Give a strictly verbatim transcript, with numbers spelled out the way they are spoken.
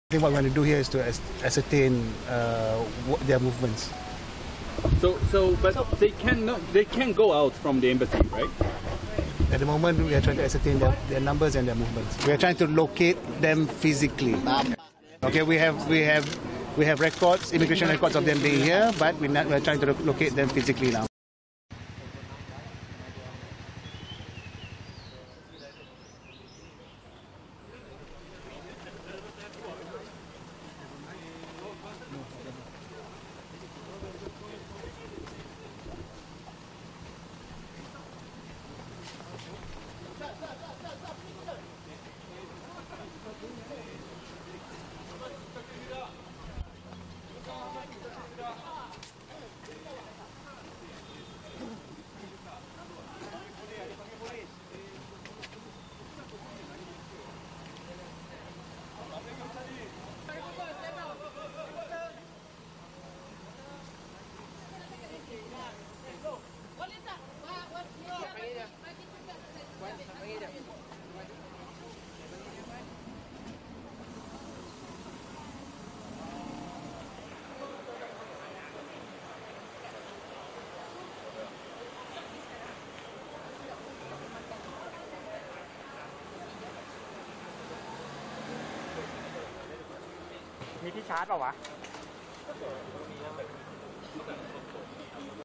I think what we want to do here is to ascertain uh, what their movements. So, so, but so, they cannot, they can't go out from the embassy, right? At the moment, we are trying to ascertain their, their numbers and their movements. We are trying to locate them physically. Okay, we have, we have, we have records, immigration records of them being here, but we're not, we're trying to locate them physically now. มีที่ชาร์จเปล่าวะ